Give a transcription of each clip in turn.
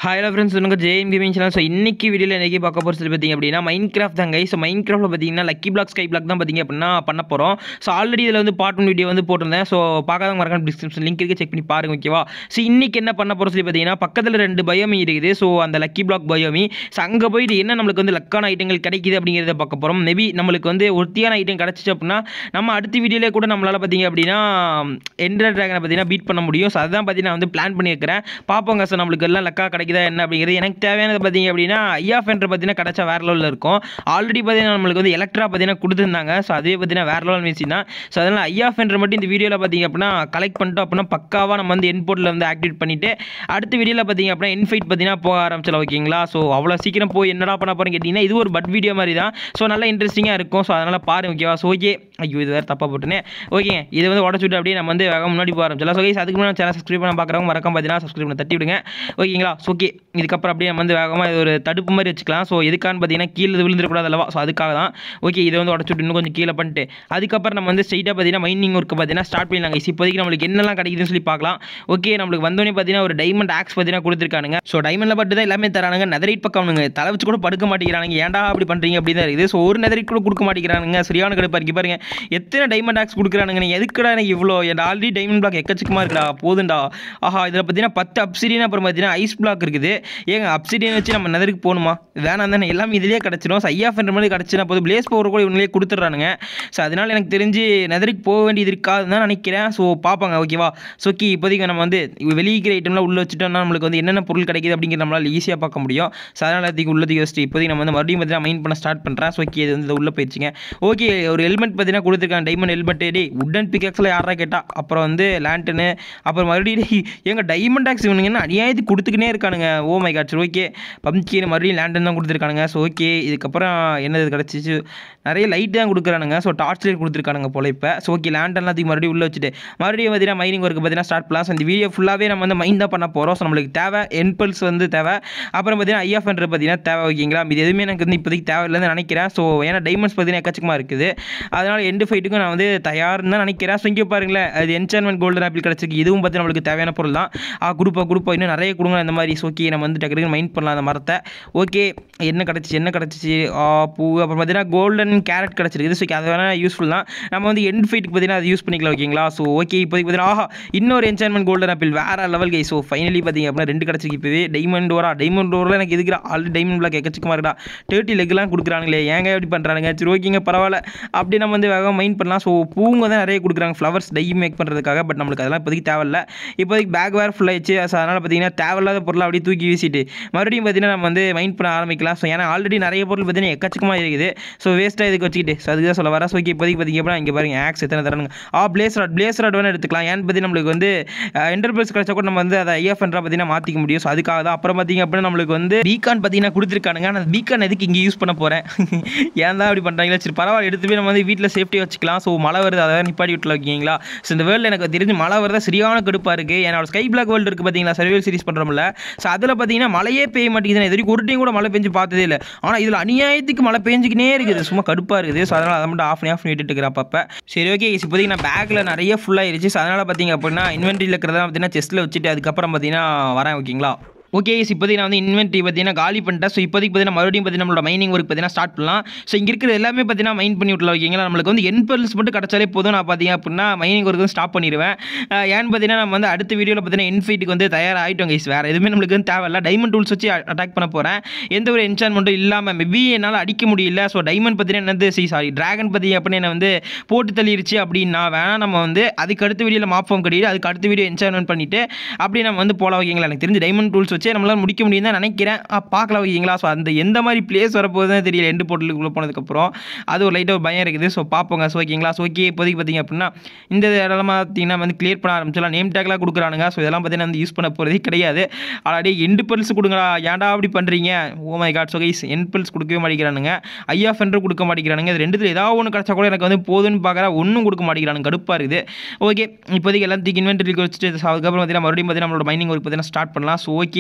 Hi friends சொல்லுங்கள் JM gaming channel. So இன்றைக்கி வீடியோவில் இன்றைக்கி பார்க்க போகிறது சொல்லி பார்த்திங்க அப்படின்னா மைன்கிராஃப்ட் தாங்க. ஸோ மைன்கிராஃப்ட்டில் பார்த்தீங்கன்னா லக்கி பிளாக் ஸ்கை பிளாக் தான் பார்த்திங்க அப்படின்னா பண்ண போகிறோம். ஸோ ஆல்ரெடி இதில் வந்து பார்ட் 1 வீடியோ வந்து போட்டிருந்தேன். ஸோ பார்க்காதவங்க மறக்காம டிஸ்கிரிப்ஷன் லிங்க் இருக்குது, செக் பண்ணி பாருங்க, ஓகேவா. ஸோ இன்றைக்கி என்ன பண்ண போகிறோம் சொல்லி பார்த்தீங்கன்னா பக்கத்தில் 2 பயோமி இருக்குது. ஸோ அந்த லக்கி பிளாக் பயோமி, ஸோ அங்கே போயிட்டு என்ன நம்மளுக்கு வந்து லக்கான ஐட்டங்கள் கிடைக்குது அப்படிங்கிறத பார்க்க போகிறோம். மேபி நம்மளுக்கு வந்து ஒருத்தியான ஐட்டம் கிடச்சிச்சு அப்படின்னா நம்ம அடுத்த வீடியோவில் கூட நம்மளால் பார்த்திங்க அப்படின்னா எண்டர் ட்ராகனை பார்த்தீங்கன்னா பீட் பண்ண முடியும். ஸோ அதுதான் பார்த்தீங்கன்னா வந்து பிளான் பண்ணியிருக்கிறேன். பார்ப்போங்க. ஸோ நம்மளுக்கு எல்லாம் லக்கா கிடைக்குதா என்ன அப்படிங்கிறது. எனக்கு தேவையானது பார்த்தீங்க அப்படின்னா ஐஆஃப் என்ற பார்த்தீங்கன்னா கிடச்சா வேற லெவலில் இருக்கும். ஆல்ரெடி பார்த்தீங்கன்னா நம்மளுக்கு வந்து எலக்ட்ரா பார்த்தீங்கன்னா கொடுத்துருந்தாங்க. ஸோ அதுவே பார்த்தீங்கன்னா வேற லெவல் மிஷின் தான். ஸோ அதனால் ஐஆஃப் என்ற மட்டும் இந்த வீடியோவில் பார்த்தீங்க அப்படின்னா கலெக்ட் பண்ணிட்டோம் அப்படின்னா பக்காவாக நம்ம வந்து என்போர்ட்டில் வந்து ஆக்டிவேட் பண்ணிவிட்டு அடுத்த வீடியோவில் பார்த்தீங்க அப்படின்னா இன்ஃபைட் பார்த்தீங்கன்னா போக ஆரம்பிச்சலாம், ஓகேங்களா. ஸோ அவ்வளோ சீக்கிரம் போய் என்னடா பண்ண போகிறேன்னு கேட்டிங்கன்னா இது ஒரு பட் வீடியோ மாதிரி தான். ஸோ நல்லா இன்ட்ரெஸ்டிங்காக இருக்கும். ஸோ அதனால் பாருங்க, ஓகேவா. ஸோ ஓகே, ஐயோ இது வேறு தப்பாக போட்டுனே. ஓகே, இது வந்து உடச்சுட்டு அப்படியே நம்ம வந்து முன்னாடி போக ஆரம்பிச்சலாம். ஸோ கைஸ் அதுக்கு முன்னாடி சேனல் சப்ஸ்கிரைப் பண்ண பார்க்குறவங்க மறக்காம பார்த்தீங்கன்னா சப்ஸ்கிரைப் பண்ண தட்டி விடுங்க, ஓகேங்களா. ஸோ ஓகே, இதுக்கப்புறம் அப்படியே நம்ம வந்து வேகமாக இது ஒரு தடுப்பு மாதிரி வச்சுக்கலாம். ஸோ எதுக்கான்னு பார்த்தீங்கன்னா கீழே விழுந்துடக்கூடாது அல்லவா. ஸோ அதுக்காக தான். ஓகே, இதை வந்து உடச்சுட்டு இன்னும் கொஞ்சம் கீழே பண்ணிட்டு அதுக்கப்புறம் நம்ம வந்து ஸ்ட்ரைட்டாக பார்த்தீங்கன்னா மைனிங் ஒர்க்கு பார்த்தீங்கன்னா ஸ்டார்ட் பண்ணிடலாங்க. இப்போதைக்கு நம்மளுக்கு என்னெல்லாம் கிடைக்குதுன்னு சொல்லி பார்க்கலாம். ஓகே, நம்மளுக்கு வந்தோடனே பார்த்தீங்கன்னா ஒரு டைமண்ட் ஆக்ஸ் பார்த்தீங்கன்னா கொடுத்துருக்கானுங்க. ஸோ டைமண்டில் பட்டு தான் எல்லாமே தரானுங்க. நெதரைட் பக்கம் தலை வச்சு கூட படுக்க மாட்டேங்கிறானுங்க. ஏன்டா அப்படி பண்ணுறீங்க அப்படி தான் இருக்குது. ஸோ ஒரு நெதரைட் கூட கொடுக்க மாட்டேங்கிறானுங்க. சரியான கடுப்பாக இருக்கு பாருங்க. எத்தனை டைமண்ட் ஆக்ஸ் கொடுக்குறானுங்க. எதுக்குடா எனக்கு இவ்வளோ? என் ஆல்ரெடி டைமண்ட் பிளாக் எக்கச்சக்கமாக இருக்குடா, போதுண்டா. ஆஹா, இதில் பார்த்தீங்கன்னா 10 அப்சிடியன் அப்புறம் பார்த்தீங்கன்னா ஐஸ் பிளாக் இருக்குது. ஏங்க அப்சிடியன் வச்சு நம்ம நெதருக்கு போகணுமா? வேணாம் தானே, எல்லாமே இதிலே கிடச்சிடும். ஸோ ஐஆஃப் என்ற மாதிரி கிடச்சினா போது பிளேஸ் பவர் கூட இவங்களே கொடுத்துட்றானுங்க. ஸோ அதனால் எனக்கு தெரிஞ்சு நெதருக்கு போக வேண்டியது இருக்காதுன்னு தான் நினைக்கிறேன். ஸோ பார்ப்பாங்க, ஓகேவா. ஸோ ஓகே, இப்போதைக்கு நம்ம வந்து வெளியிக்கிற ஐட்டம்லாம் உள்ளே வச்சுட்டோம்னா நம்மளுக்கு வந்து என்னென்ன பொருள் கிடைக்குது அப்படிங்கிற நம்மளால் ஈஸியாக பார்க்க முடியும். ஸோ அதனால் அதுக்கு உள்ளதுக்கு யோசிச்சு இப்போதைக்கு நம்ம வந்து மறுபடியும் பார்த்தீங்கன்னா மைண்ட் பண்ண ஸ்டார்ட் பண்ணுறேன். ஸோ ஓகே, இது வந்து உள்ளே போயிடுச்சுங்க. ஓகே, ஒரு ஹெல்மெட் பார்த்தீங்கன்னா கொடுத்துருக்காங்க, டைமண்ட் ஹெல்மெட். டே உட்டன் பிக்காக்ஸில் யாரா கேட்டா, அப்புறம் வந்து லேண்டனு, அப்புறம் மறுபடியும் எங்க டைமண்ட் ஆக்ஸ் இவனுங்கன்னா அநியாயத்துக்கு கொடுத்துக்கினே இருக்கானுங்க. Oh my God. சரி ஓகே, பம்கின் மறுபடியும் லேண்டன் தான் கொடுத்துருக்கானுங்க. ஸோ ஓகே, இதுக்கப்புறம் என்னது கிடச்சிச்சு, நிறைய லைட் தான் கொடுக்குறானுங்க. ஸோ டார்ச் லைட் கொடுத்துருக்கானுங்க போல இப்போ. ஸோ ஓகே, லேண்டன்லாம் அதுக்கு மறுபடியும் உள்ளே வச்சுட்டு மறுபடியும் பார்த்தீங்கன்னா மைனிங் ஒர்க்கு பார்த்தீங்கன்னா ஸ்டார்ட் பண்ணலாம். ஸோ இந்த வீடியோ ஃபுல்லாகவே நம்ம வந்து மைண்ட் தான் பண்ண போகிறோம். ஸோ நம்மளுக்கு தேவை என்பல்ஸ் வந்து தேவை, அப்புறம் பார்த்தீங்கன்னா ஐஆஃப் என்ற பார்த்தீங்கன்னா தேவை, ஓகேங்களா. இது எதுவுமே எனக்கு வந்து இப்போதைக்கு தேவையில்லைன்னு நினைக்கிறேன். ஸோ ஏன்னா டைமண்ட்ஸ் பார்த்தீங்கன்னா எக்கச்சக்கமாக இருக்குது. அதனால் எண்டு ஃபைட்டுக்கும் நான் வந்து தயார்னு தான் நினைக்கிறேன். ஸோ இங்கே பாருங்களேன், அது என்சான்மெண்ட் கோல்டன் ஆப்பிள் கிடச்சிருக்கு. இதுவும் பார்த்து நம்மளுக்கு தேவையான பொருள் தான். குரூப்பாக இன்னும் நிறைய கொடுங்க இந்த மாதிரி. ஸோ ஓகே, நம்ம வந்து டக்குனு மைண்ட் பண்ணலாம் அந்த மரத்தை. ஓகே, என்ன கிடச்சிச்சு பூ, அப்புறம் பார்த்தீங்கன்னா கோல்டன் கேரட் கிடச்சிருக்கு. ஸோ அது வேணால் யூஸ்ஃபுல் தான். நம்ம வந்து எண்ட் ஃபைட்டுக்கு பார்த்தீங்கன்னா அது யூஸ் பண்ணிக்கலாம், ஓகேங்களா. ஸோ ஓகே, இப்போதைக்கு பார்த்தீங்கன்னா ஆஹா, இன்னொரு என்சான்மெண்ட் கோல்டன் ஆப்பிள் வேறு லெவல் கை. ஸோ ஃபைனலி பார்த்தீங்க அப்படின்னா 2 கிடச்சிருக்கு. இப்போவே டைமண்ட் ஓரில் எனக்கு எதுக்குறா, ஆல்ரெடி டைமண்ட் பிளாக் எக்கச்சக்கமாக இருக்கா. 30 லெக்லாம் கொடுக்குறானுங்களே, ஏங்க எப்படி பண்ணுறானுங்க. சரி ஓகேங்க, பரவாயில்ல. அப்படி நம்ம வந்து வேக மைண்ட் பண்ணலாம். ஸோ பூங்க தான் நிறைய கொடுக்குறாங்க ஃப்ளவர்ஸ் டை மேக் பண்ணுறதுக்காக. பட் நம்மளுக்கு அதெல்லாம் இப்போதைக்கு தேவையில்லை. இப்போதைக்கு பேக் வேறு ஃபுல்லாகிடுச்சு. ஸோ அதனால் பார்த்தீங்கன்னா தேவையில்லாத பொருளை அப்படியே தூக்கி வீசிட்டு மறுபடியும் பார்த்தீங்கன்னா நம்ம வந்து மைண்ட் பண்ண ஆரம்பிக்கலாம். ஸோ ஏன்னா ஆல்ரெடி நிறைய பொருள் பார்த்தீங்கன்னா எக்கச்சக்கமாக இருக்குது. ஸோ வேஸ்ட்டாக இதுக்கு வச்சுக்கிட்டு. ஸோ அதுக்கு தான் சொல்ல வரேன். ஸோ இப்போதைக்கு பார்த்தீங்க அப்படின்னா இங்கே பாருங்க ஆக்ஸ் எத்தனை தரானுங்க. பிளேஸ் ராட் வேணும் எடுத்துக்கலாம். ஏன்னு பார்த்தீங்கன்னா நம்மளுக்கு வந்து என்டர்பிரைஸ் கிடைச்சா கூட நம்ம வந்து அதை ஐஎஃப் என்ற பார்த்தீங்கன்னா மாற்றிக்க முடியும். ஸோ அதுக்காக தான். அப்புறம் பார்த்தீங்க அப்படின்னா நம்மளுக்கு வந்து பீகான் பார்த்தீங்கன்னா கொடுத்துருக்கானுங்க. ஆனால் பீகான் எதுக்கு இங்கே யூஸ் பண்ண போகிறேன், ஏன் தான் அப்படி பண்ணுறாங்களா. சரி பரவாயில்ல, எடுத்து போய் நம்ம வந்து வீட்டில் சேஃப்டியாக வச்சுக்கலாம். ஸோ மழை வருது, அதை நிப்பாடி விட்டுல, ஓகேங்களா. ஸோ இந்த வேர்ல்டு எனக்கு தெரிஞ்சு மழை வருதா சரியான கடுப்பாக இருக்குது. என்னோட ஸ்கை பிளாக் வேர்ல்டு இருக்குது பார்த்தீங்களா, சர்வைவல் சீரிஸ் பண்ணுறோம்ல. ஸோ அதில் பார்த்தீங்கன்னா மழையே பெய்ய மாட்டேங்குது. இது வரைக்கும் ஒரு டைம் கூட மழை பெஞ்சு பார்த்ததே இல்லை. ஆனால் இதில் அநியாயத்துக்கு மழை பெஞ்சிக்கினே இருக்குது. சும்மா கடுப்பாக இருக்குது. ஸோ அதனால் அதை மட்டும் ஆஃப் விட்டுட்டு இருக்கிற அப்பப்போ. சரி ஓகே, இப்போதைக்கு நான் பேக்கில் நிறைய ஃபுல்லாகிடுச்சு. ஸோ அதனால் பார்த்தீங்க அப்படின்னா இன்வென்ட்ரியில் இருக்கிறதா பார்த்தீங்கன்னா செஸ்ட்டில் வச்சுட்டு அதுக்கப்புறம் பார்த்தீங்கன்னா வரேன், ஓகேங்களா. ஓகே, இப்போதைக்கு நான் வந்து இன்வென்ட்ரி பார்த்தீங்கன்னா காலி பண்ணிட்டேன். ஸோ இப்போதைக்கு பார்த்தீங்கன்னா மறுபடியும் பார்த்தீங்கன்னா நம்மளோட மைனிங் ஒர்க் பார்த்தீங்கன்னா ஸ்டார்ட் பண்ணலாம். ஸோ இங்கே இருக்கிற எல்லாமே பார்த்தீங்கன்னா மைண்ட் பண்ணி விட்டலாம், ஓகேங்களா. நம்மளுக்கு வந்து என்பல்ஸ் மட்டும் கிடச்சாலே போதும். நான் பார்த்தீங்க அப்படின்னா மைனிங் ஒர்க் வந்து ஸ்டாப் பண்ணிடுவேன். ஏன்னு பார்த்தீங்கன்னா நம்ம வந்து அடுத்த வீடியோவில் பார்த்தீங்கன்னா இன்ஃபைட்டுக்கு வந்து தயாராகிட்டோம் கைஸ். வேறு எதுவுமே நம்மளுக்கு வந்து தேவையில்லை. டைமண்ட் டூல்ஸ் வச்சு அட்டாக் பண்ண போகிறேன். எந்த ஒரு என்சான்மெண்ட்டும் இல்லாமல். மேபி என்னால் அடிக்க முடியல. ஸோ டைமண்ட் பார்த்தீங்கன்னா என்னது டிராகன் பார்த்தீங்க அப்படின்னு என்ன வந்து போட்டு தள்ளிடுச்சு அப்படின்னா வேணால் நம்ம வந்து அதுக்கு அடுத்த வீடியோவில் மாஃபார்ம் கட்டிட்டு அதுக்கு அடுத்த வீடியோ என்சான்மெண்ட் பண்ணிவிட்டு அப்படி நம்ம வந்து போகலாம், ஓகேங்களா. எனக்கு தெரிஞ்சு டைமண்ட் டூல்ஸ் வச்சு நம்மளால் முடிக்க முடியும் தான் நினைக்கிறேன். பார்க்கலாம், ஓகேங்களா. ஸோ அந்த எந்த மாதிரி பிளேஸ் வரப்போகுதுன்னு தெரியல. எண்டு போர்ட்டலுக்குள்ளே போனதுக்கப்புறம் அது ஒரு லைட்டாக ஒரு பயம் இருக்குது. ஸோ பார்ப்போங்க. ஸோ ஓகேங்களா. ஸோ ஓகே, இப்போதைக்கு பார்த்தீங்க அப்படின்னா இந்த இடமா பார்த்தீங்கன்னா வந்து கிளியர் பண்ண ஆரம்பிச்சலாம். நேம் டேக்லாம் கொடுக்குறானுங்க. ஸோ இதெல்லாம் பார்த்தீங்கன்னா வந்து யூஸ் பண்ண போகிறதே கிடையாது. ஆல்ரெடி எண்டு பல்ஸ் கொடுங்கடா, ஏன்டா அப்படி பண்ணுறீங்க. Oh my God. So guys end pearls கொடுக்கவே மாட்டேங்கிறானுங்க. ஐஆஃப் என்ற கொடுக்க மாட்டேங்கிறானுங்க. இது ரெண்டுத்தில் ஏதாவது ஒன்று கிடச்சா கூட எனக்கு வந்து போதுன்னு பார்க்குறா, ஒன்றும் கொடுக்க மாட்டேங்கிறானுங்க. கடுப்பாக இருக்குது. ஓகே, இப்போதைக்கு எல்லாத்துக்கு இன்வென்ட்ரிக்கு வச்சுட்டு அதுக்கப்புறம் பார்த்தீங்கன்னா மறுபடியும் பார்த்தீங்கன்னா நம்மளோட மைனிங் ஒர்க் பார்த்தீங்கன்னா ஸ்டார்ட் பண்ணலாம். ஸோ ஓகே,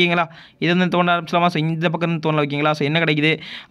ஓகேங்களா. இது வந்து தோண்ட ஆரம்பிச்சலாமா. ஸோ இந்த பக்கம் இருந்து தோணல ஓகேங்களா. ஸோ என்ன கிடைக்குது,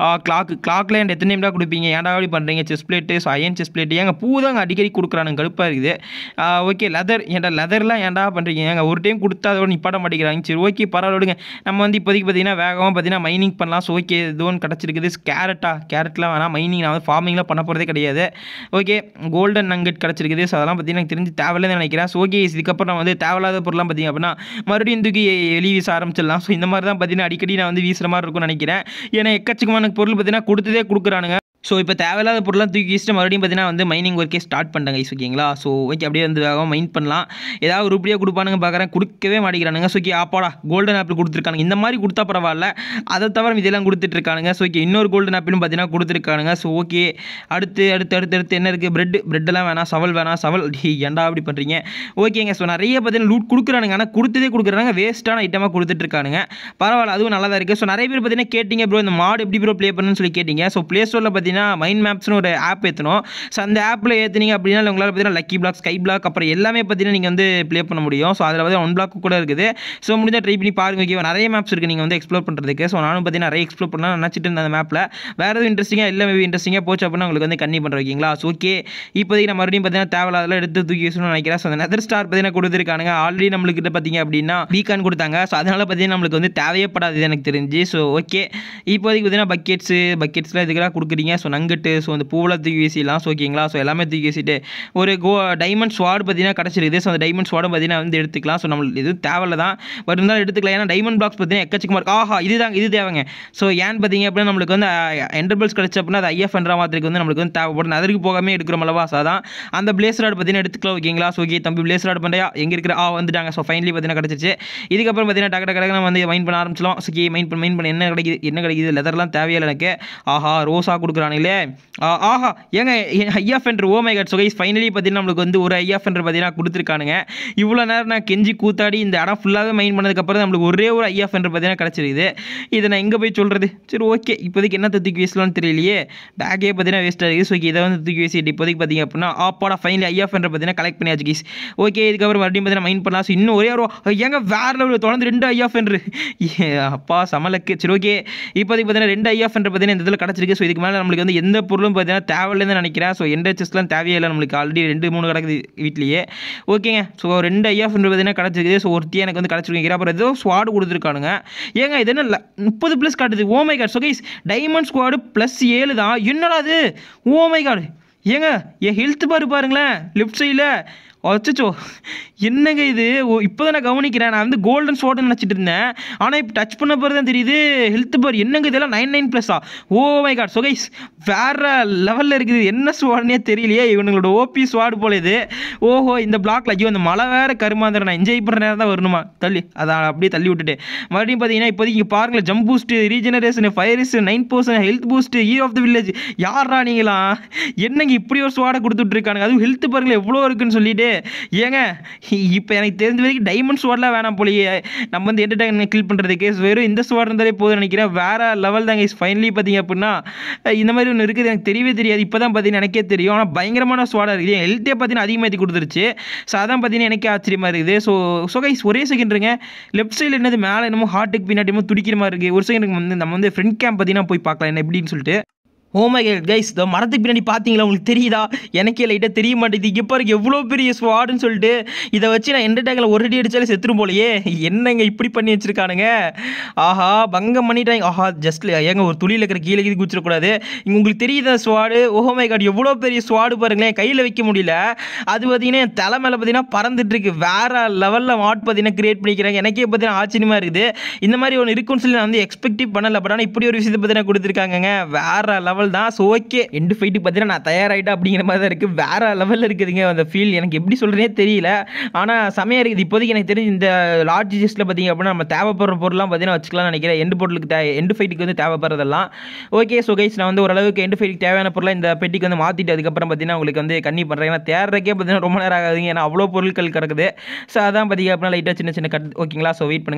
கிளாக்ல என் எத்தனை டைம் தான் கொடுப்பீங்க, ஏன்டா அப்படி பண்ணுறீங்க. Chest plate, so iron chest plate ஏங்க பூ தாங்க அடிக்கடி கொடுக்குறானுங்க, கடுப்பாக இருக்குது. ஓகே லெதர், ஏன்டா லெதர்லாம் ஏன்டா பண்ணுறீங்க, ஏங்க ஒரு டைம் கொடுத்தா அதோட நிப்பாட்ட மாட்டேங்கிறாங்க. சரி ஓகே பரவாயில்ல விடுங்க. நம்ம வந்து இப்போதைக்கு பார்த்தீங்கன்னா வேகமாக பார்த்தீங்கன்னா மைனிங் பண்ணலாம். ஸோ ஓகே இது ஒன்று கிடச்சிருக்குது. கேரட்லாம் வேணாம், மைனிங் நான் வந்து ஃபார்மிங்லாம் பண்ண போகிறதே கிடையாது. ஓகே கோல்டன் நங்கட் கிடச்சிருக்குது. ஸோ அதெல்லாம் பார்த்தீங்கன்னா எனக்கு தெரிஞ்சு தேவையில்லைன்னு நினைக்கிறேன். ஸோ ஓகே இதுக்கப்புறம் நான் வந்து தேவையில்லாத பொருள்லாம் பார்த்தீங்க அப்படின்னா மறுபடியும் தூக்கி வெளியே வீச ஆரம்பிச்சிடலாம். ஸோ இந்த மாதிரி தான் பார்த்தீங்கன்னா அடிக்கடி நான் வந்து வீசுகிற மாதிரி இருக்கும்னு நினைக்கிறேன். ஏன்னா எக்கச்சக்கமான பொருள் பார்த்தீங்கன்னா கொடுத்ததே கொடுக்குறானுங்க. ஸோ இப்போ தேவையில்லாத பொருள்லாம் தூக்கி வச்சுட்டு மறுபடியும் பார்த்தீங்கன்னா வந்து மைனிங் ஒர்க்கே ஸ்டார்ட் பண்ணிட்டாங்க கைஸ் ஓகேங்களா. ஸோ ஓகே அப்படியே வந்து வேகமாக மைன் பண்ணலாம். ஏதாவது உருப்படியாக கொடுப்பானுங்க பார்க்குறேன், கொடுக்கவே மாட்டேங்கிறானுங்க. ஸோ ஓகே ஆப்பாடா கோல்டன் ஆப்பிள் கொடுத்துருக்கானுங்க. இந்த மாதிரி கொடுத்தா பரவாயில்ல, அதை தவிர இதெல்லாம் கொடுத்துட்ருக்கானுங்க. ஸோ ஓகே இன்னொரு கோல்டன் ஆப்பிளும் பார்த்தீங்கன்னா கொடுத்துருக்கானுங்க. ஸோ ஓகே அடுத்து என்ன இருக்குது, பிரெட்டெல்லாம் வேணாம், சவல் ஏன்டா அப்படி பண்ணுறீங்க. ஓகேங்க ஸோ நிறைய பார்த்தீங்கன்னா லூட் கொடுக்குறானுங்க, ஆனால் கொடுத்ததே கொடுக்குறாங்க, வேஸ்ட்டான ஐட்டமாக கொடுத்துட்ருக்கானுங்க. பரவாயில்ல அதுவும் நல்லா தான் இருக்குது. ஸோ நிறைய பேர் பார்த்தீங்கன்னா கேட்டிங்க ப்ரோ இந்த மாடு எப்படி ப்ரோ ப்ளே பண்ணுன்னு சொல்லி கேட்டிங்க. ஸோ ப்ளே ஸ்டோரில் பார்த்தீங்கன்னா மைண்ட் மேப்ஸ்னு ஒரு ஆப் ஏற்றணும். ஸோ அந்த ஆப்பில் ஏற்றுனீங்க அப்படின்னா உங்களால் பார்த்தீங்கன்னா லக்கி பிளாக், ஸ்கை பிளாக் அப்புறம் எல்லாமே பார்த்தீங்கன்னா நீங்கள் வந்து ப்ளே பண்ண முடியும். ஸோ அதில் வந்து 1 பிளாக் கூட இருக்குது. ஸோ முடிஞ்சால் ட்ரை பண்ணி பாருங்க ஓகே. நிறைய மேப்ஸ் இருக்குது நீங்கள் வந்து எக்ஸ்ப்ளோர் பண்ணுறதுக்கு. ஸோ நானும் பார்த்தீங்கன்னா நிறைய எக்ஸ்ப்ளோர் பண்ணலாம் நினச்சிட்டு இருந்தேன் அந்த மேப்பில். வேறு எதுவும் இன்ட்ரெஸ்டிங்காக இல்லை மேபி இன்ட்ரெஸ்டிங்காக போச்சு அப்படின்னா உங்களுக்கு வந்து கண்ணி பண்ணுற ஓகேங்களா. ஸோ ஓகே இப்போதைக்கு நான் மறுபடியும் பார்த்தீங்கன்னா தேவையில்லாதெல்லாம் எடுத்து தூக்கி யூஸ்னு நினைக்கிறேன். ஸோ அந்த நெதர் ஸ்டார் பார்த்தீங்கன்னா கொடுத்துருக்கானுங்க. ஆல்ரெடி நம்மளுக்கிட்ட பார்த்தீங்க அப்படின்னா வீக்கான் கொடுத்தாங்க. ஸோ அதனால் பார்த்தீங்கன்னா நம்மளுக்கு வந்து தேவையப்படாது எனக்கு தெரிஞ்சு. ஸோ ஓகே இப்போதைக்கு பார்த்தீங்கன்னா பக்கெட்ஸ்லாம் இதுக்கெல்லாம் கொடுக்குறீங்க. ஸோ நங்கட்டு, ஸோ அந்த பூவெல்லாம் தூக்கி வீசிடலாம். ஸோ ஓகேங்களா. ஸோ எல்லாமே தூக்கி வீசிட்டு ஒரு டைமண்ட் ஸ்வாட் பார்த்தீங்கன்னா கிடச்சிருக்குது. ஸோ அந்த டைமண்ட் ஸ்வாடும் பார்த்தீங்கன்னா வந்து எடுத்துக்கலாம். ஸோ நம்மளுக்கு இது தேவையில்ல தான், பட் இருந்தாலும் எடுத்துக்கலாம். ஏன்னா டைமண்ட் பிளாக்ஸ் பார்த்தீங்கன்னா எக்கச்சக்கமாக இருக்குது. ஆஹா இது தேவைங்க. ஸோ ஏன்னு பார்த்தீங்க அப்படின்னா நம்மளுக்கு வந்து என்டர்பிள்ஸ் கிடச்சி அப்படின்னா அது ஐஎஃப் என்ற மாதிரிக்கு வந்து நம்மளுக்கு வந்து தேவைப்படும். அதற்கு போகாமே எடுக்கிறோம் அல்லவா. ஸோ அதான் அந்த பிளேஸ் ராட் பார்த்தீங்கன்னா எடுத்துக்கலாம் ஓகேங்களா. ஸோ ஓகே தம்பி பிளேஸ் ராட் பண்ணுறியா, எங்கே இருக்கிற வந்துட்டாங்க. ஸோ ஃபைனலி பார்த்தீங்கன்னா கிடச்சிச்சு. இதுக்கப்புறம் பார்த்தீங்கன்னா டக்கு நம்ம வந்து மைன் பண்ண ஆரம்பிச்சலாம். ஸோ மைன் பண்ண என்ன கிடைக்குது லெதர்லாம் தேவையில்லை எனக்கு. ஆஹா ரோஸா கொடுக்குறானுங்களே. ஆஹா ஏங்க ஐயா ஃபெண்டர், oh my God. So guys finally பார்த்தீங்கன்னா நம்மளுக்கு வந்து ஒரு ஐயா ஃபெண்டர் பார்த்தீங்கன்னா கொடுத்துருக்கானுங்க. இவ்வளோ நேரம் நான் கெஞ்சி கூத்தாடி இந்த இடம் ஃபுல்லாகவே மைன் பண்ணதுக்கப்புறம் நம்மளுக்கு ஒரே ஒரு ஐயா ஃபெண்டர் பார்த்தீங்கன்னா கிடச்சிருக்குது. இதை நான் எங்கே போய் சொல்கிறது. சரி ஓகே இப்போதைக்கு என்ன தூக்கி வீசலாம்னு தெரியலையே, பேக்கே பார்த்தீங்கன்னா வேஸ்ட்டாக இருக்குது. ஸோ இதை வந்து தூக்கி வீசிட்டு இப்போதைக்கு பார்த்தீங்க அப்படின்னா ஆப்பாடா ஃபைனலி ஐயா ஃபெண்டர் பார்த்தீங்கன்னா கலெக்ட் பண்ணியாச்சு கைஸ். ஓகே இதுக்கப்புறம் மறுபடியும் பார்த்தீங்கன்னா மைன் பண்ணலாம். ஸோ இன்னும் ஒரே ஒரு ஏங்க வேறு லெவலில் தொடர்ந்து 2 ஐயா ஃபெண்டர், அப்பா சமலக்கு. சரி ஓகே இப்போதைக்கு பார்த்தீங்கன்னா 2 ஐயா ஃபெண்டர் பார்த்தீங்கன்னா இந்த இதில் கிடச்சிருக்கு. ஸோ இதுக்கு மேலே நம்மளுக்கு வந்து எந்த பொருளும் பார்த்தீங்கன்னா தேவையில்லைன்னு நினைக்கிறேன். ஸோ எந்த செஸ்லாம் தேவையில்லை நம்மளுக்கு, ஆல்ரெடி 2-3 கிடக்குது வீட்லேயே. ஓகேங்க ஸோ 2 ஐயா ஃபெண்டர் பார்த்தீங்கன்னா கிடச்சிருக்குது. ஸோ ஒருத்தி எனக்கு வந்து கிடச்சிருக்கேன். அப்புறம் ஏதோ ஸ்வாடு கொடுத்துருக்கானுங்க. ஏங்க இது என்ன 30+ காட்டுது. Oh my God. So guys diamond squad +7 தான். என்னடா அது, ஓ மை காட். ஏங்க என் ஹெல்த் பாருங்களேன் லெஃப்ட் சைடில். அச்சோ என்னங்க இது, இப்போ தான் நான் கவனிக்கிறேன். நான் வந்து கோல்டன் ஸ்வாட்னு நினச்சிட்டு இருந்தேன், ஆனால் இப்போ டச் பண்ண பிறகு தான் தெரியுது ஹெல்த் பார். என்னங்க இதெல்லாம் 99+ஆ. Oh my God. So guys வேறு லெவலில் இருக்குது. என்ன ஸ்வாட்னே தெரியலையே, இவங்களோட ஓபி ஸ்வாடு போல இது. ஓஹோ இந்த பிளாக்ல ஐயோ அந்த மழை வேறு கருமாந்திரம். நான் என்ஜாய் பண்ணுற நேரம் தான் வரணுமா, அதை அப்படியே தள்ளி விட்டுட்டு மறுபடியும் பார்த்தீங்கன்னா இப்போதைக்கு இங்கே பாருங்களேன் ஜம்ப் பூஸ்ட்டு, ரீஜெனரேஷன், ஃபயரிஸ், 9% health boost, hero of the village. யாரா நீங்களா, என்னங்க இப்படி ஒரு ஸ்வாடை கொடுத்துட்ருக்கானுங்க. அதுவும் ஹெல்த் பாருங்களேன் எவ்வளோ இருக்குன்னு சொல்லிட்டு. ஏங்க இப்போ எனக்கு தெரிஞ்ச வரைக்கும் டைமண்ட் ஸ்வாட்லாம் வேணாம் போலியே நம்ம வந்து என்டர்டைன்மெண்ட் கில் பண்ணுறதுக்கு. வெறும் இந்த ஸ்வாட் இருந்தாலே போதும் நினைக்கிறேன். வேறு லெவல் தாங்க ஃபைனலி பார்த்தீங்க அப்படின்னா இந்த மாதிரி ஒன்று இருக்குது. எனக்கு தெரியவே தெரியாது, இப்போ தான் பார்த்தீங்கன்னா எனக்கே தெரியும். ஆனால் பயங்கரமான ஸ்வாடாக இருக்குது. ஹெல்த்தே பார்த்தீங்கன்னா அதிகமாகி கொடுத்துருச்சு. ஸோ அதான் பார்த்தீங்கன்னா எனக்கே ஆச்சரியமாக இருக்குது. ஸோ கைஸ் ஒரே செகண்ட்ருங்க, லெஃப்ட் சைடில் என்னது மேலே என்னமோ ஹார்ட்டுக்கு பின்னாடி துடிக்கிற மாதிரி இருக்குது. ஒரு செகண்டுக்கு வந்து நம்ம வந்து ஃப்ரெண்ட் கேம்ப் பார்த்தீங்கன்னா போய் பார்க்கலாம் என்ன எப்படின்னு சொல்லிட்டு. ஓ மை காட் கைஸ், இந்த மரத்துக்கு பின்னாடி பார்த்தீங்களா, உங்களுக்கு தெரியுதா? எனக்கே லைட்டாக தெரிய மாட்டேங்குது. இங்கே பாருங்க எவ்வளோ பெரிய ஸ்வாடுன்னு சொல்லிட்டு. இதை வச்சு நான் எந்த டேக்கில் ஒரு அடி அடித்தாலே செத்துரும் போலையே. என்னங்க இப்படி பண்ணி வச்சுருக்கானுங்க. ஆஹா பங்கம் பண்ணிட்டாங்க. ஆஹா ஜஸ்ட் ஏங்க ஒரு துளியில் இருக்கிற கீழே குச்சிடக்கூடாது. இங்கே உங்களுக்கு தெரியுதா ஸ்வாடு? ஓ மை காட் எவ்வளோ பெரிய ஸ்வாடு பாருங்களேன், கையில் வைக்க முடியல. அது பார்த்தீங்கன்னா என் தலை மேலே பார்த்தீங்கன்னா பறந்துட்டு இருக்கு. வேறு லெவலில் மாட் பார்த்தீங்கன்னா கிரியேட் பண்ணிக்கிறாங்க. எனக்கே பார்த்தீங்கன்னா ஆச்சரியமாக இருக்குது. இந்த மாதிரி ஒன்று இருக்குன்னு சொல்லி நான் வந்து எக்ஸ்பெக்டிவ் பண்ணலை. பட் ஆனால் இப்படி ஒரு விஷயத்தை பார்த்தீங்கன்னா கொடுத்துருக்காங்க. வேறு லெவல் தான். ஸோ ஓகே எண்டு ஃபைட்டுக்கு பார்த்தீங்கன்னா நான் தயாராகிட்டேன் அப்படிங்கிற மாதிரி தான் இருக்குது. வேறு லெவலில் இருக்குதுங்க அந்த ஃபீல். எனக்கு எப்படி சொல்கிறேனே தெரியல, ஆனால் செமையாக இருக்குது. இப்போதைக்கு எனக்கு தெரிஞ்சு இந்த லார்ஜ் ஜெஸ்ட்டில் பார்த்தீங்க அப்படின்னா நம்ம தேவைப்படுற பொருள்லாம் பார்த்தீங்கன்னா வச்சுக்கலாம்னு நினைக்கிறேன். எண்டு ஃபைட்டுக்கு வந்து தேவைப்படுறதெல்லாம். ஓகே ஸோ கைஸ் நான் வந்து ஓரளவுக்கு எண்டு ஃபைட்டுக்கு தேவையான பொருளாக இந்த பெட்டிக்கு வந்து மாற்றிட்டு அதுக்கப்புறம் பார்த்தீங்கன்னா உங்களுக்கு வந்து கண்ணி பண்ணுறேன். ஏன்னா தேடுறக்கே பார்த்தீங்கன்னா ரொம்ப நேரம் ஆகாதுங்க, ஏன்னா அவ்வளோ பொருட்கள் கிடக்குது. ஸோ அதான் பார்த்தீங்க அப்படின்னா லைட்டாக சின்ன கட். ஓகேங்களா ஸோ வெயிட் பண்ணுங்கள்.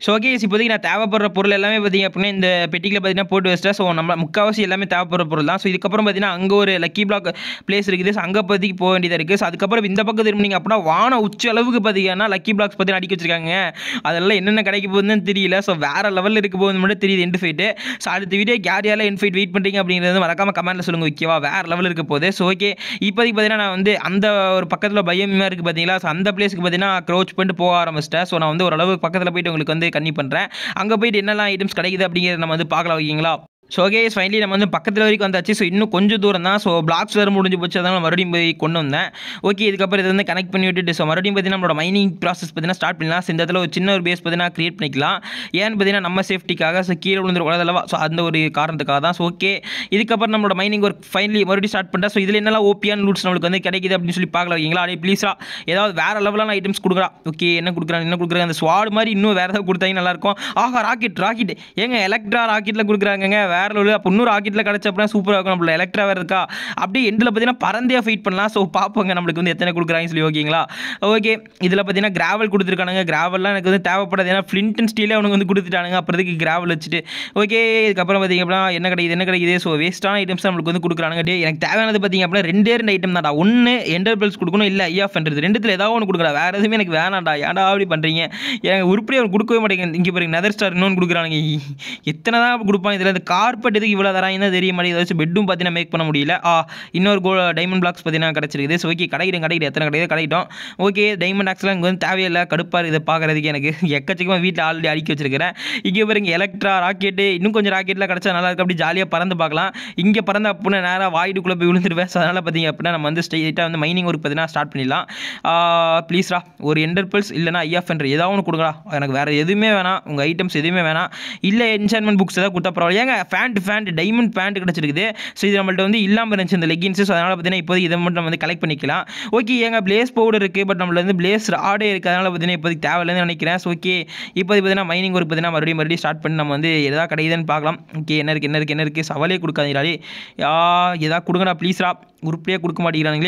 ஸோ ஓகே இப்போதைக்கு நான் தேவைப்படுற பொருள் எல்லாமே பார்த்தீங்க அப்படின்னா இந்த பெட்டிக்கில் பார்த்தீங்கன்னா போட்டு வச்சிட்டேன். ஸோ நம்ம முக்கால்வாசி எல்லாமே தேவைப்படுற பொருள் தான். ஸோ இதுக்கப்புறம் பார்த்தீங்கன்னா அங்கே ஒரு லக்கி பிளாக் பிளேஸ் இருக்குது. ஸோ அங்கே பற்றிக்கு போக வேண்டியதாக இருக்குது. ஸோ அதுக்கப்புறம் இந்த பக்கம் திரும்பினீங்க அப்படின்னா வான உச்ச அளவுக்கு பார்த்தீங்கன்னா லக்கி பிளாக்ஸ் பார்த்தீங்கன்னா அடிக்க வச்சிருக்காங்க. அதெல்லாம் என்னென்ன கிடைக்க போகுதுன்னு தெரியல. ஸோ வேறு லெவலில் இருக்க போகுது மட்டும் தெரியுது எண்ட் ஃபைட்டு. ஸோ அடுத்த வீடியோ யார் யாரெல்லாம் எண்ட் ஃபைட் வெயிட் பண்ணுறீங்க அப்படிங்கிறது மறக்காம கமெண்ட்டில் சொல்லுங்கள் ஓகேவா. வேறு லெவலில் இருக்க போகுது. ஸோ ஓகே இப்போதைக்கு பார்த்தீங்கன்னா நான் வந்து அந்த ஒரு பக்கத்தில் பயமாக இருக்குது பார்த்தீங்களா. ஸோ அந்த பிளேஸுக்கு பார்த்தீங்கன்னா க்ரோச் பண்ணிட்டு போக ஆரம்பிச்சிட்டேன். ஸோ நான் வந்து ஓரளவு பக்கத்தில் போயிட்டு உங்களுக்கு வந்து கன்னி பண்ணுறேன். அங்கே போயிட்டு என்னெல்லாம் ஐட்டம்ஸ் கிடைக்குது அப்படிங்கிறத நம்ம வந்து பார்க்கலாம் ஓகேங்களா. ஸோ ஓகே ஃபைனலி நம்ம வந்து பக்கத்தில் வரைக்கும் வந்தாச்சு. ஸோ இன்னும் கொஞ்சம் தூரம் தான். ஸோ பிளாக்ஸ் வேறு முடிஞ்சு போச்சு. அதனால் மறுபடியும் போய் கொண்டு வந்தேன். ஓகே இதுக்கப்புறம் இதை வந்து கனெக்ட் பண்ணி விட்டுட்டு ஸோ மறுபடியும் பார்த்தீங்கன்னா நம்மளோட மைனிங் ப்ராசஸ் பார்த்தீங்கன்னா ஸ்டார்ட் பண்ணலாம். ஸோ இந்த இடத்துல ஒரு சின்ன ஒரு பேஸ் பார்த்தீங்கன்னா கிரியேட் பண்ணிக்கலாம். ஏன்னு பார்த்தீங்கன்னா நம்ம சேஃப்டிக்காக ஸோ கீழே விழுந்துருக்கூடாது. ஸோ அந்த ஒரு காரணத்துக்காக தான். ஸோ ஓகே இதுக்கப்புறம் நம்மளோட மைனிங் ஒர்க் ஃபைனலி மறுபடியும் ஸ்டார்ட் பண்ணிட்டேன். ஸோ இதில் என்னெல்லாம் ஓபியான் லூட்ஸ் நம்மளுக்கு வந்து கிடைக்குது அப்படின்னு சொல்லி பார்க்கலாம் ஓகேங்களா. அப்படியே ப்ளீஸா ஏதாவது வேறு லெவலான ஐட்டம்ஸ் கொடுக்குறா. ஓகே என்ன கொடுக்குறாங்க அந்த ஸ்வாட் மாதிரி இன்னும் வேறு ஏதாவது கொடுத்தாங்க நல்லாயிருக்கும். ஆஹா ராக்கெட் ஏங்க எலக்ட்ரா ராக்கெட்டில் கொடுக்குறாங்க வேறு லெவலில். அப்போ இன்னும் ராக்கெட்டில் கிடச்ச அப்படின்னா சூப்பராக இருக்கும். நம்மள எலக்ட்ரா வேறு இருக்கா. அப்படியே எண்டில் பார்த்தீங்கன்னா பறந்தே ஃபைட் பண்ணலாம். ஸோ பார்ப்போங்க நம்மளுக்கு வந்து எத்தனை கொடுக்குறாங்கன்னு சொல்லி ஓகேங்களா. ஓகே இதில் பார்த்தீங்கன்னா கிராவல் கொடுத்துருக்கானுங்க. கிராவல்லாம் எனக்கு வந்து தேவைப்படாது. ஏன்னா ஃப்ளிண்ட் அண்ட் ஸ்டீலே அவனுக்கு வந்து கொடுத்துட்டானுங்க. அப்புறத்துக்கு கிராவல் வச்சுட்டு ஓகே இதுக்கப்புறம் பார்த்தீங்க அப்படின்னா என்ன கிடைக்குது. ஸோ வேஸ்ட்டான ஐட்டம்ஸ் நம்மளுக்கு வந்து கொடுக்குறானுங்க. எனக்கு தேவையானது பார்த்தீங்க அப்படின்னா ரெண்டு ஐட்டம் தான்டா. ஒன்று எண்டர் பெல்ஸ் கொடுக்கணும், இல்லை ஐயா பண்ணுறது. ரெண்டுத்தில் ஏதாவது ஒன்று கொடுக்குறா. வேறு எதுவுமே எனக்கு வேணாண்டா. ஏன்டா அப்படி பண்ணுறீங்க. எனக்கு உருப்படியாக அவர் கொடுக்கவே மாட்டேங்குது. இங்கே பாருங்க நெதர் ஸ்டார் இன்னொன்று கொடுக்குறானுங்க. எத்தனை தான் கொடுப்பாங்க. இதில் இந்த கார்பெட் எதுக்கு இவ்வளோ தராங்க தெரிய மாட்டேங்குது. ஏதாச்சும் பெட்டும் பார்த்தீங்கன்னா மேக் பண்ண முடியல. இன்னொரு டைமண்ட் பிளாக்ஸ் பார்த்தீங்கன்னா கிடச்சிருக்குது. ஸோ ஓகே கிடைக்கிடும் எத்தனை கிடைக்கிட்டோம். ஓகே டைமண்ட் ஆக்ஸ்லாம் இங்கே வந்து தேவையில்லை. கடுப்பாக இருக்குது பார்க்குறதுக்கு. எனக்கு எக்கச்சக்கமாக வீட்டில் ஆல்ரெடி அடிக்க வச்சிருக்கிறேன். இங்கே பாருங்க எலக்ட்ரா ராக்கெட்டு இன்னும் கொஞ்சம் ராக்கெட்லாம் கிடச்சா நல்லா இருக்கு. அப்படி ஜாலியாக பறந்து பார்க்கலாம். இங்கே பறந்து அப்படின்னா நேராக வாயிடுக்குள்ளே போய் விழுந்துருவேன். ஸோ அதனால் பார்த்தீங்க அப்படின்னா நம்ம வந்து ஸ்ட்ரெயிட்டாக வந்து மைனிங் ஒர்க் பார்த்தீங்கன்னா ஸ்டார்ட் பண்ணிடலாம். ப்ளீஸ்ரா ஒரு எண்டர் பெல்ஸ் இல்லைனா ஐஎஃப்என்ற ஏதாவது ஒன்று கொடுங்களா. எனக்கு வேறு எதுவுமே வேணாம். உங்கள் ஐட்டம்ஸ் எதுவுமே வேணாம். இல்லை என்சான்மெண்ட் புக்ஸ் ஏதாவது கொடுத்தா பரவாயில்ல. ஏங்க ஃபேண்ட் டைமண்ட் பேண்ட் கிடச்சிருக்குது. ஸோ இது நம்மள்ட்ட வந்து இல்லாமல் இருந்துச்சு இந்த லெகின்ஸு. ஸோ அதனால் பார்த்தீங்கன்னா இப்போது இதை மட்டும் நம்ம வந்து கலெக்ட் பண்ணிக்கலாம். ஓகே ஏங்க பிளேஸ் பவுடர் இருக்குது. பட் நம்மள வந்து பிளேஸ் ராடே இருக்குது. அதனால் பார்த்தீங்கன்னா இப்போதைக்கு தேவையில்லைன்னு நினைக்கிறேன். ஸோ ஓகே இப்போது பார்த்தீங்கன்னா மைனிங் ஒர்க் பார்த்தீங்கன்னா மறுபடியும் ஸ்டார்ட் பண்ணி நம்ம வந்து எதாவது கிடைக்குதுன்னு பார்க்கலாம். ஓகே என்ன இருக்குது சவாலே கொடுக்காதீங்களே. எதாவது கொடுங்கடா ப்ளீஸ்ரா. உருப்படியாக கொடுக்க மாட்டேங்கிறாங்களே.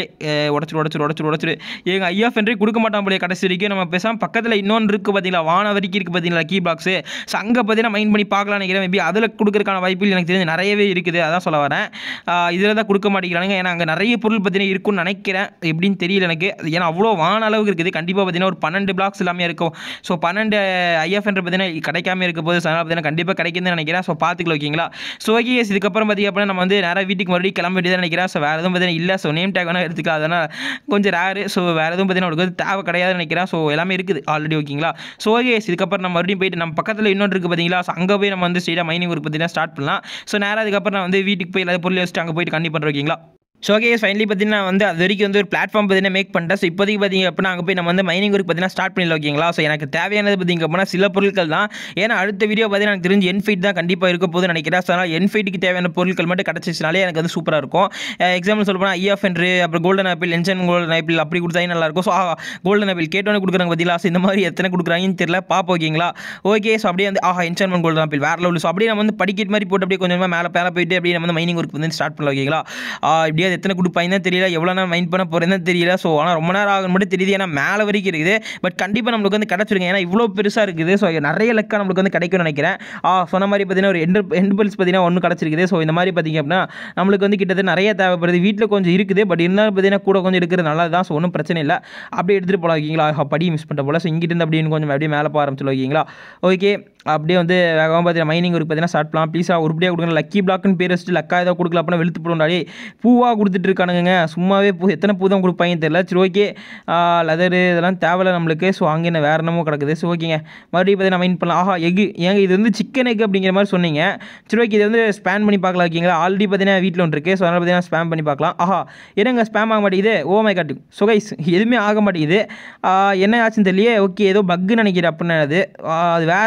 உடச்சிரு எங்கள் ஐயா ஃபென்ட்ரி கொடுக்க மாட்டான் போலே கடைசி வரைக்கும். நம்ம பேசாமல் பக்கத்தில் இன்னொன்று இருக்குது பார்த்தீங்களா, வான வரைக்கும் இருக்குது பார்த்தீங்களா கீ பாக்ஸு. ஸோ அங்கே பார்த்தீங்கன்னா மைண்ட் பண்ணி பார்க்கலான்னு நினைக்கிறேன். மேபி அதில் கொடுக்குறக்கான வாய்ப்புகள் எனக்கு தெரிஞ்சு நிறையவே இருக்குது. அதான் சொல்ல வரேன். இதில் தான் கொடுக்க மாட்டேங்கிறாங்க. ஏன்னா அங்கே நிறைய பொருள் பார்த்தீங்கன்னா இருக்குன்னு நினைக்கிறேன். எப்படின்னு தெரியல எனக்கு. ஏன்னா அவ்வளோ வான அளவுக்கு இருக்குது. கண்டிப்பாக பார்த்தீங்கன்னா ஒரு 12 பிளாக்ஸ் எல்லாமே இருக்கும். ஸோ 12 ஐயா ஃபென்ட்ரி பார்த்தீங்கன்னா கிடைக்காம இருக்க போது. ஸோ அதனால் பார்த்தீங்கன்னா கண்டிப்பாக கிடைக்குதுன்னு நினைக்கிறேன். ஸோ பார்த்துக்கலாம் ஓகேங்களா. ஸோ ஓகே இதுக்கப்புறம் பார்த்தீங்க அப்படின்னா நம்ம வந்து நேராக வீட்டுக்கு மறுபடியும் கிளம்ப வேண்டியதான் நினைக்கிறேன். ஸோ வேறு எதுவும் இல்லை. ஸோ நேம் டேக் வேணால் எடுத்துக்கலாம். அதனால் கொஞ்சம் ரேரு. ஸோ வேறு எதுவும் பார்த்தீங்கன்னா உங்களுக்கு வந்து தேவை கிடையாதுன்னு நினைக்கிறேன். ஸோ எல்லாமே இருக்குது ஆல்ரெடி ஓகேங்களா. ஸோ ஓகே இதுக்கப்புறம் நம்ம மறுபடியும் போயிட்டு நம்ம பக்கத்தில் இன்னொன்று இருக்குது பார்த்தீங்களா. ஸோ அங்கே போய் நம்ம வந்து ஸ்ட்ரெயிட்டாக மைனிங் ஒர்க் பார்த்தீங்கன்னா ஸ்டார்ட் பண்ணலாம். ஸோ நேராக அதுக்கப்புறம் நான் வந்து வீட்டுக்கு போய் எல்லா பொருள் வச்சுட்டு அங்கே போயிட்டு கண்டிப்பாக பண்ணுறேன் ஓகேங்களா. ஸோ ஓகே ஃபைனலி பார்த்தீங்கன்னா வந்து அது வரைக்கும் வந்து ஒரு பிளாட்ஃபார்ம் பார்த்தீங்கன்னா மேக் பண்ணிட்டேன். ஸோ இப்போதைக்கு பார்த்தீங்க அப்படின்னா அங்கே போய் நம்ம வந்து மைனிங் ஒர்க் பார்த்தீங்கன்னா ஸ்டார்ட் பண்ணிடலாம் ஓகேங்களா. ஸோ எனக்கு தேவையானது பார்த்தீங்க அப்படின்னா சில பொருட்கள் தான். ஏன்னா அடுத்த வீடியோ பார்த்தீங்கன்னா எனக்கு தெரிஞ்சு என்ஃபைட் தான் கண்டிப்பாக இருக்க போகுதுன்னு நினைக்கிறேன். ஸோ அதனால் என்ஃபைட்டுக்கு தேவையான பொருட்கள் மட்டும் கிடச்சிச்சினாலே எனக்கு வந்து சூப்பராக இருக்கும். எக்ஸாம்பிள் சொல்ல போனால் ஐயா ஃபென்ட்ரு அப்புறம் golden apple enchanted golden apple அப்படி கொடுத்தாங்க நல்லாயிருக்கும். ஸோ கோல்டன் ஆப்பிள் கேட்டோன்னு கொடுக்குறாங்க பார்த்தீங்களா. ஸோ இந்த மாதிரி எத்தனை கொடுக்குறாங்கன்னு தெரியல பார்ப்போம் ஓகேங்களா. ஓகே ஸோ அப்படியே வந்து என்சன்மெண்ட் கோல்டன் ஆப்பிள் வேறு லெவல். ஸோ அப்படியே நம்ம வந்து படிக்கட் மாதிரி போட்டு அப்படியே கொஞ்சமாக மேலே போயிட்டு அப்படியே நம்ம வந்து மைனிங் ஒர்க் வந்து ஸ்டார்ட் பண்ணலாம் ஓகேங்களா. இப்படியே எத்தனை கொடுப்பாங்க தெரியல. எவ்வளோ நேரம் மைண்ட் பண்ண போகிறேன்னு தெரியல. ஸோ ஆனால் ரொம்ப நேரம் ஆகும் மட்டும் தெரியுது. ஏன்னா மேலே வரைக்கும் இருக்குது. பட் கண்டிப்பாக நம்மளுக்கு வந்து கிடச்சிருங்க. ஏன்னா இவ்வளோ பெருசாக இருக்குது. ஸோ நிறைய லெக்கா நம்மளுக்கு வந்து கிடைக்கும்னு நினைக்கிறேன். சொன்ன மாதிரி பார்த்தீங்கன்னா ஒரு எண்ட் பெல்ஸ் பார்த்தீங்கன்னா ஒன்று கிடச்சிருக்குது. ஸோ இந்த மாதிரி பார்த்தீங்க அப்படின்னா நம்மளுக்கு வந்து கிட்டத்தட்ட நிறைய தேவைப்படுது. வீட்டில் கொஞ்சம் இருக்குது. பட் இருந்தாலும் பார்த்தீங்கன்னா கூட கொஞ்சம் எடுக்கிறது நல்லது தான். ஸோ ஒன்றும் பிரச்சனை இல்லை. அப்படியே எடுத்துகிட்டு போகலாம் ஓகேங்களா. படி மிஸ் பண்ணுற போல. ஸோ இங்கிட்டு இருந்து அப்படின்னு கொஞ்சம் அப்படியே மேலே போக ஆரம்பிச்சிடலாம் ஓகேங்களா. ஓகே அப்படியே வந்து வேகமாக பார்த்தீங்கன்னா மைனிங் ஒர்க் பார்த்தீங்கன்னா ஸ்டார்ட் பண்ணலாம். ப்ளீஸாக உருப்படியாக கொடுங்க. லக்கி பிளாக்னு பேர் வச்சுட்டு லக்கா ஏதாவது கொடுக்கல அப்படின்னா வெளுத்து போடுறாடி. பூவாக கொடுத்துட்டு இருக்கானுங்க. சும்மாவே எத்தனை பூ தான் கொடுப்பாங்கன்னு தெரியல. சரி ஓகே லெதரு இதெல்லாம் தேவையில்ல நம்மளுக்கு. ஸோ அங்கே என்ன வேறு என்னமோ கிடக்குது. ஸோ ஓகேங்க மறுபடியும் பார்த்தீங்கன்னா மைண்ட் பண்ணலாம். எக்கு ஏங்க இது வந்து சிக்கன் எக் அப்படிங்கிற மாதிரி சொன்னீங்க. சரி ஓகே இது வந்து ஸ்பேன் பண்ணி பார்க்கலாம் ஓகேங்களா. ஆல்ரெடி பார்த்தீங்கன்னா வீட்டில் ஒன்று இருக்குது. ஸோ அதனால் பார்த்தீங்கன்னா ஸ்பேம் பண்ணி பார்க்கலாம். என்னங்க ஸ்பேம் ஆக மாட்டேங்குது. Oh my God. So guys எதுவுமே ஆக மாட்டேங்குது. என்ன ஆச்சுன்னு தெரியல. ஓகே ஏதோ பக்குன்னு நினைக்கிறேன் அப்படின்னு அது வேறு ஏதோ பேர்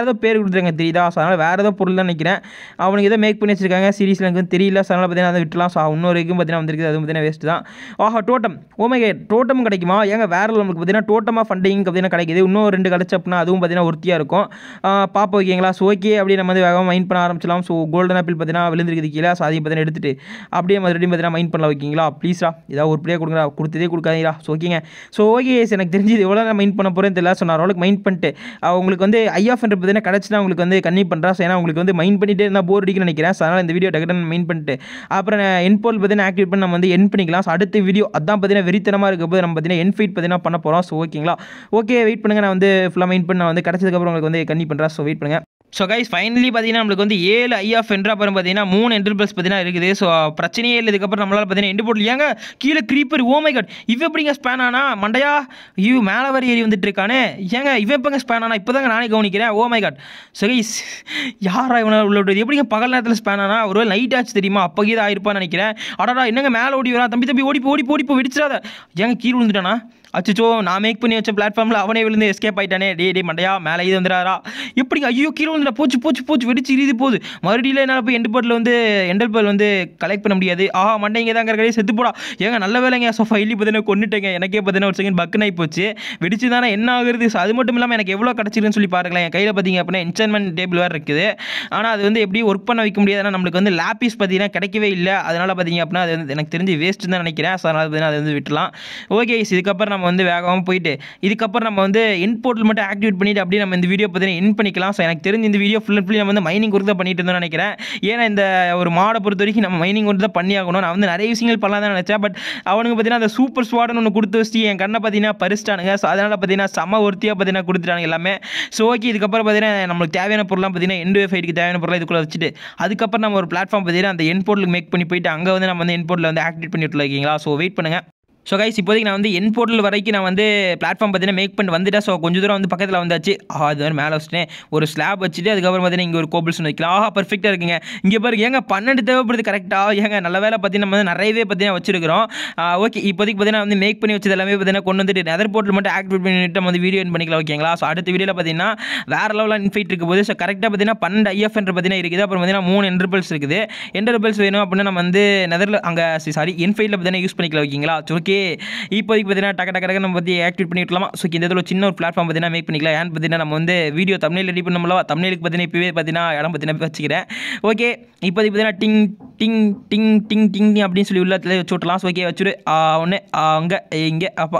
கொடுத்துருக்காங்க தெரியுதா. ஸோ அதனால் வேறு ஏதோ பொருள் தான் நினைக்கிறேன். அவனுக்கு எதோ மேக் பண்ணி வச்சிருக்காங்க சீரிஸில் எனக்கு தெரியல. ஸோ அதனால் பார்த்தீங்கன்னா அதை விட்டுலாம். ஸோ இன்னொரு வரைக்கும் பார்த்தீங்கன்னா வந்திருக்குது, அதுவும் பார்த்தீங்கன்னா வேஸ்ட்டு தான். ஆஹா டோட்டம், ஓமேகே டோட்டம் கிடைக்குமா ஏங்க? வேறு நமக்கு பார்த்தீங்கன்னா டோட்டமாக ஃபண்டிங் பார்த்தீங்கன்னா கிடைக்குது. இன்னும் 2 கிடச்சி அப்படின்னா அதுவும் பார்த்தீங்கன்னா ஒருத்தியாக இருக்கும். பார்ப்போம் ஓகேங்களா. ஸோ ஓகே அப்படி நம்ம வந்து வேகமாக மைண்ட் பண்ண ஆரம்பிச்சலாம். ஸோ கோல்டன் ஆப்பிள் பார்த்தீங்கன்னா விழுந்திருக்குது கீழே. ஸோ அதையும் பார்த்தீங்கன்னா எடுத்துட்டு அப்படியே மறுபடியும் பார்த்தீங்கன்னா மைண்ட் பண்ணலாம் ஓகேங்களா. ப்ளீஸ்ரா ஏதாவது ஒரு பிளே கொடுங்கடா, கொடுத்ததே கொடுக்காதீங்களா. ஸோ ஓகேங்க. ஸோ ஓகே எனக்கு தெரிஞ்சு இது எவ்வளோ நான் மைண்ட் பண்ண போகிறேன்னு தெரியல. ஸோ நான் ஓரளவுக்கு மைண்ட் பண்ணிட்டு உங்களுக்கு வந்து ஐஆஃப் என்ற பார்த்தீங்கன்னா கிடச்சினா உங்களுக்கு வந்து கன்னியூ பண்ணுறேன். ஸோ ஏன்னா உங்களுக்கு வந்து மைண்ட் பண்ணிட்டே இருந்தால் போர் அடிக்குன்னு நினைக்கிறேன். ஸோ அதனால் இந்த வீடியோ டக்குன்னு மைண்ட் பண்ணிட்டு அப்புறம் என் போல் பார்த்தீங்கன்னா ஆக்டிவேட் பண்ணி நம்ம வந்து என் பண்ணிக்கலாம். ஸோ அடுத்த வீடியோ அதான் பார்த்தீங்கன்னா வெறித்தனமாக இருக்க போது நம்ம பார்த்தீங்கன்னா என் ஃபைட் பார்த்தீங்கன்னா பண்ண போகிறோம். ஸோ ஓகேங்களா. ஓகே வெயிட் பண்ணுங்கள், நான் வந்து ஃபுல்லாக மைண்ட் பண்ணி நான் வந்து கிடச்சதுக்கப்புறம் உங்களுக்கு வந்து கன்னியூ பண்ணுறேன். ஸோ வெயிட் பண்ணுங்கள். ஸோ கைஸ் ஃபைனலி பார்த்தீங்கன்னா நம்மளுக்கு வந்து 7 ஐஆஃப் என்ற அப்புறம் பார்த்தீங்கன்னா 3 என்டர் ப்ளஸ் பார்த்தீங்கன்னா இருக்குது. ஸோ பிரச்சனையே இல்லை. இதுக்கப்புறம் நம்மளால் பார்த்தீங்கன்னா எண்டு போட்டு ஏங்க கீழே க்ரீப்பர், ஓ மை காட் இவன் எப்படிங்க ஸ்பேன் ஆனா மண்டையா, இவ் மேலே வர ஏறி வந்துட்டு இருக்கானே ஏங்க, இவன் எப்போங்க ஸ்பேன் ஆனா இப்போ தாங்க நானே கவனிக்கிறேன். Oh my God. So guys யாரா இவனை உள்ள விடுறது, எப்படிங்க பகல் நேரத்தில் ஸ்பேன் ஆனா, ஒரு நைட் ஆச்சு தெரியுமா, அப்போ கீழே ஆயிருப்பான்னு நினைக்கிறேன். அடடா என்னங்க மேலே ஓடி வரா, தம்பி தம்பி ஓடிப்போ வெடிச்சிடாத. ஏங்க கீழே விழுந்துட்டானா, அச்சோ நான் மேக் பண்ணி வச்ச பிளாட்ஃபார்மில் அவனே விழுந்து எஸ்கேப் ஆயிட்டானே. டே மண்டையா மேலே இது வந்துடாரா எப்படிங்க, ஐயோ கீழே வந்துடா, போச்சு வெடிச்சு இறுதி போகுது. மறுபடியும் என்னால் போய் எண்டு போர்ட்டில் வந்து எண்டல் பேல் வந்து கலெக்ட் பண்ண முடியாது. மண்டை இங்கே தான் கடையே செத்து போடா. ஏங்க நல்ல வேலைங்க. ஸோ ஃபைலி பார்த்தீங்கன்னா கொண்டுட்டேங்க. எனக்கே பார்த்தீங்கன்னா ஒரு செகண்ட் பக்குன்னு ஆகி போச்சு. வெடிச்சு தானே என்ன ஆகுறது. ஸோ அது மட்டும் இல்லாமல் எனக்கு எவ்வளோ கிடச்சிருக்குன்னு சொல்லி பாருங்களேன். என் கையில் பார்த்தீங்க அப்படின்னா என்சான்மெண்ட் டேபிள் வேறு இருக்குது. ஆனால் அது வந்து எப்படி ஒர்க் பண்ண வைக்க முடியாது. ஏன்னா நம்மளுக்கு வந்து லேப்பீஸ் பார்த்தீங்கன்னா கிடைக்கவே இல்லை. அதனால் பார்த்தீங்க அப்படின்னா அது வந்து எனக்கு தெரிஞ்சு வேஸ்ட்டு தான் நினைக்கிறேன். ஸோ அதனால் பார்த்தீங்கன்னா அது வந்து விட்டுலாம். ஓகே இதுக்கப்புறம் நம்ம வந்து வேகமாக போயிட்டு இதுக்கப்புறம் நம்ம வந்து என் போர்ட்டல் மட்டும் ஆக்டிவேட் பண்ணிட்டு அப்படியே நம்ம இந்த வீடியோ பார்த்தீங்கன்னா என் பண்ணிக்கலாம். ஸோ எனக்கு தெரிஞ்சு இந்த வீடியோ ஃபுல் அண்ட் ஃபுல்லி நம்ம வந்து மைனிங் ஒர்க் தான் பண்ணிட்டு இருந்தோம்னு நினைக்கிறேன். ஏன்னா இந்த ஒரு மாடை பொறுத்த வரைக்கும் நம்ம மைனிங் ஒர்க் தான் பண்ணி ஆகணும். நான் வந்து நிறைய விஷயங்கள் பண்ணலாம் தான் நினச்சேன். பட் அவனுக்கு பார்த்தீங்கன்னா அந்த சூப்பர் ஸ்வாட்னு ஒன்று கொடுத்து வச்சு என் கண்ணை பார்த்தீங்கன்னா பறிச்சிட்டானுங்க. ஸோ அதனால் பார்த்தீங்கன்னா செம ஒருத்தியாக பார்த்தீங்கன்னா கொடுத்துட்டானுங்க எல்லாமே. ஸோ ஓகே இதுக்கப்புறம் பார்த்தீங்கன்னா நம்மளுக்கு தேவையான பொருளாக பார்த்தீங்கன்னா எண்டு ஃபைட்டுக்கு தேவையான பொருளாக இதுக்குள்ளே வச்சுட்டு அதுக்கப்புறம் நம்ம ஒரு பிளாட்ஃபார்ம் பார்த்தீங்கன்னா அந்த என் போர்ட்டலுக்கு மேக் பண்ணி போயிட்டு அங்கே வந்து நம்ம வந்து என் போர்ட்டலில் வந்து ஆக்டிவேட் பண்ணிட்டு இருக்கீங்களா. ஸோ வெயிட் பண்ணுங்கள். ஸோ கைஸ் இப்போதைக்கு நான் வந்து என் போர்ட்டல் வரைக்கும் நான் வந்து பிளாட்ஃபார்ம் பார்த்தீங்கன்னா மேக் பண்ணி வந்துட்டேன். ஸோ கொஞ்சம் தூரம் வந்து பக்கத்தில் வந்தாச்சு. அது வந்து மேலே வச்சுட்டேன் ஒரு ஸ்லாப் வச்சுட்டு அதுக்கப்புறம் பார்த்தீங்கன்னா இங்கே ஒரு கோபிள்ஸ் வைக்கலாம். பர்ஃபெக்டாக இருக்குங்க. இங்கே பாருங்க ஏங்க 12 தேவைப்படுது கரெக்டாக. ஏங்க நல்ல வேலை பார்த்தீங்கன்னா நம்ம வந்து நிறையவே பார்த்தீங்கன்னா வச்சிருக்கிறோம். ஓகே இப்போதைக்கு பார்த்தீங்கன்னா வந்து மேக் பண்ணி வச்சது எல்லாமே பார்த்தீங்கன்னா கொண்டு வந்துட்டு நெதர் போர்ட்டல் மட்டும் ஆக்டிவேட் பண்ணிட்டு நம்ம வந்து வீடியோ என் பண்ணிக்கலாம் ஓகேங்களா. ஸோ அடுத்த வீடியோவில் பார்த்தீங்கன்னா வேறு லெவலில் இன்ஃபைட் இருக்க போது. ஸோ கரெக்டாக பார்த்தீங்கன்னா 12 ஐஎஃப் என்ற பார்த்தீங்கன்னா இருக்குது. அப்புறம் பார்த்தீங்கன்னா 3 என்டர்பல்ஸ் இருக்குது. என்டர்பல்ஸ் வேணும் அப்படின்னா நம்ம வந்து நெதரில் அங்கே சாரி என்ஃபைட்டில் பார்த்தீங்கன்னா யூஸ் பண்ணிக்கலாம் ஓகேங்களா. ஓகே இப்போ பார்த்தீங்கன்னா டக்கு நம்ம பற்றி ஆக்டிவேட் பண்ணி விட்டலாமா. ஸோ இந்த இதில் சின்ன ஒரு பிளாட்ஃபார்ம் பார்த்தீங்கன்னா மேக் பண்ணிக்கலாம். ஏன்னு பார்த்தீங்கன்னா நம்ம வந்து வீடியோ தம்ப்நெயில் ரெடி பண்ணோம்ல, தம்ப்நெயிலுக்கு பார்த்தீங்கன்னா இப்போவே பார்த்தீங்கன்னா இடம் பார்த்தீங்கன்னா வச்சுக்கிறேன். ஓகே இப்போதைக்கு பார்த்தீங்கன்னா டிங் டிங் டிங் டிங் டிங் அப்படின்னு சொல்லி உள்ளத்தில் வச்சு விட்டலாம். ஸோ ஓகே வச்சுரு ஒன்று அங்கே இங்கே அப்பா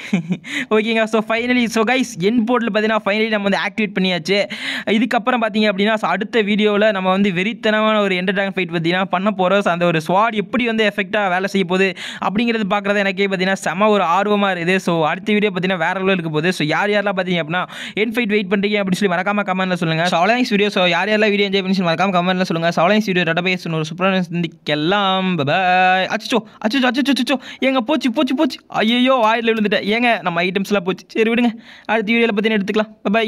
ஓகேங்க. ஸோ ஃபைனலி ஸோ கைஸ் என் போர்ட்டில் பார்த்தீங்கன்னா ஃபைனலி நம்ம வந்து ஆக்டிவேட் பண்ணியாச்சு. இதுக்கப்புறம் பார்த்தீங்க அப்படின்னா அடுத்த வீடியோவில் நம்ம வந்து வெறித்தனமான ஒரு என்டர்டைன் ஃபைட் பார்த்தீங்கன்னா பண்ண போகிறோம். ஸோ அந்த ஒரு ஸ்வாட் எப்படி வந்து எஃபெக்டாக வேலை செய்ய போகுது அப்படிங்கிறது பார்க்குறது எனக்கே பார்த்தீங்கன்னா செம ஒரு ஆர்வமாக இருக்குது. ஸோ அடுத்த வீடியோ பார்த்தீங்கன்னா வேறு லெவலில் இருக்க போகுது. ஸோ யாரெல்லாம் பார்த்தீங்க அப்படின்னா என் ஃபைட் வெயிட் பண்ணுறீங்க அப்படின்னு சொல்லி மறக்காம கமெண்ட்டில் சொல்லுங்கள். ஸோ அவ்வளோதான் வீடியோ. ஸோ யாரெல்லாம் வீடியோ என்ஜாய் பண்ணி மறக்காம கமெண்ட்டில் சொல்லுங்கள். ஸோ அவ்வளோதான் வீடியோ டேட்டாபேஸ் ஒரு சூப்பரான சந்திக்கலாம். பாய். அச்சோ ஏங்க போச்சு ஐயோ வாயில் விழுந்துட்டேன். ஏங்க நம்ம ஐட்டம்ஸ்லாம் போச்சு. சரி விடுங்க அடுத்த வீடியோவில் பார்த்தீங்கன்னா எடுத்துக்கலாம். பாய்.